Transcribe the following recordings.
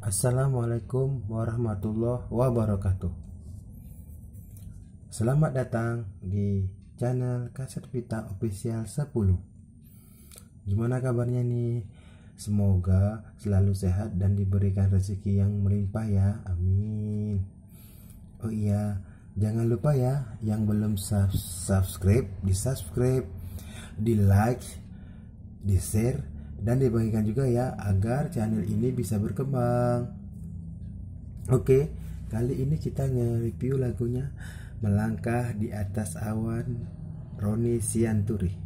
Assalamualaikum warahmatullahi wabarakatuh. Selamat datang di channel Kaset Vita Official 10. Gimana kabarnya nih? Semoga selalu sehat dan diberikan rezeki yang melimpah ya. Amin. Oh iya, jangan lupa ya yang belum subscribe, di subscribe, di like, di share, dan dibagikan juga ya agar channel ini bisa berkembang. Oke, kali ini kita nge-review lagunya Melangkah di Atas Awan, Roni Sianturi.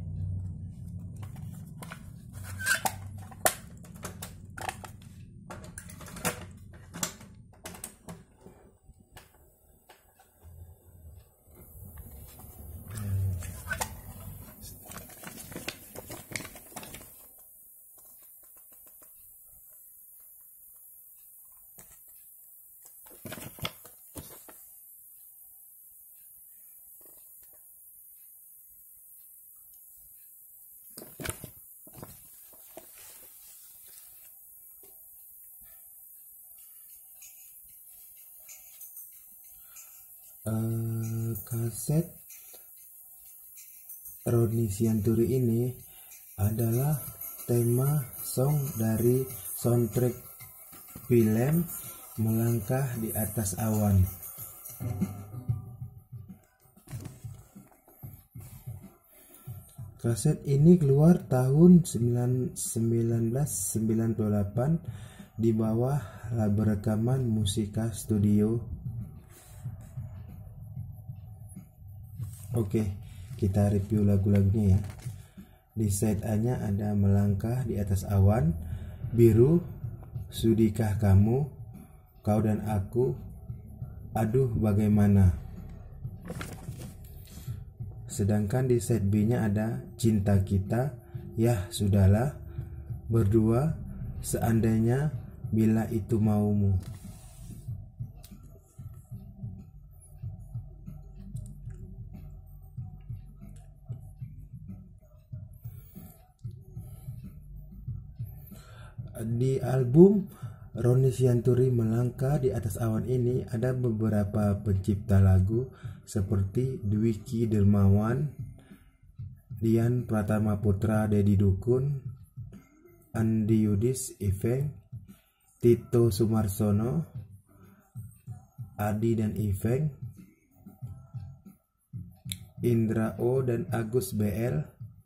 Kaset Roni Sianturi ini adalah tema song dari soundtrack film Melangkah di Atas Awan. Kaset ini keluar tahun 1998 di bawah label rekaman Musika Studio. Oke, kita review lagu-lagunya ya. Di side A-nya ada Melangkah di Atas Awan, Biru, Sudikah Kamu, Kau dan Aku, Aduh Bagaimana. Sedangkan di side B-nya ada Cinta Kita, Yah Sudahlah, Berdua, Seandainya, Bila Itu Maumu. Di album Roni Sianturi Melangkah di Atas Awan ini ada beberapa pencipta lagu seperti Dwiki Dermawan, Dian Pratama Putra, Dedi Dukun, Andi Yudis, Iveng, Tito Sumarsono, Adi dan Iveng, Indra O dan Agus BL,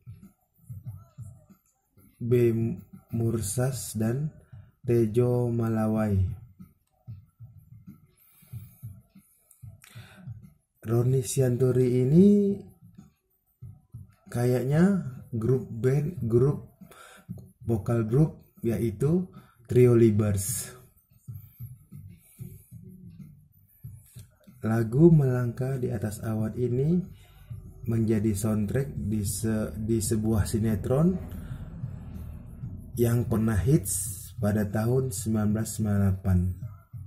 B Mursas dan Tejo Malawai. Roni Sianturi ini kayaknya grup vokal grup yaitu Trio Libers. Lagu Melangkah di Atas Awan ini menjadi soundtrack di sebuah sinetron yang pernah hits pada tahun 1998.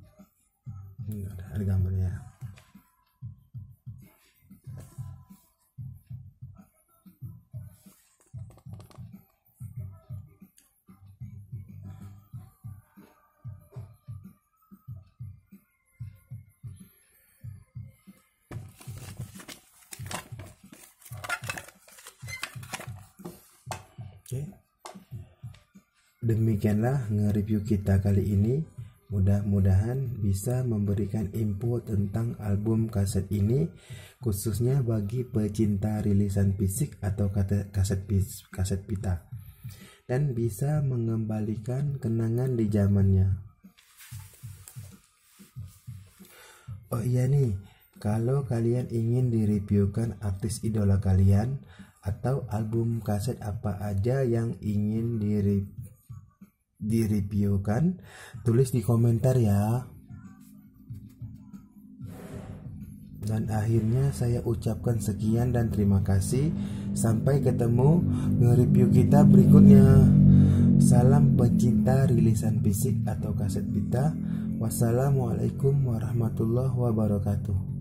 Ada gambarnya. Oke. Demikianlah nge-review kita kali ini. Mudah-mudahan bisa memberikan info tentang album kaset ini, khususnya bagi pecinta rilisan fisik atau kaset pita, dan bisa mengembalikan kenangan di zamannya. Oh iya nih, kalau kalian ingin direviewkan artis idola kalian atau album kaset apa aja yang ingin direviewkan, tulis di komentar ya. Dan akhirnya saya ucapkan sekian dan terima kasih. Sampai ketemu nge-review kita berikutnya. Salam pecinta rilisan fisik atau kaset pita. Wassalamualaikum warahmatullahi wabarakatuh.